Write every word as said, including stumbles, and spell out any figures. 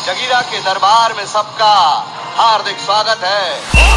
जगीरा के दरबार में सबका हार्दिक स्वागत है।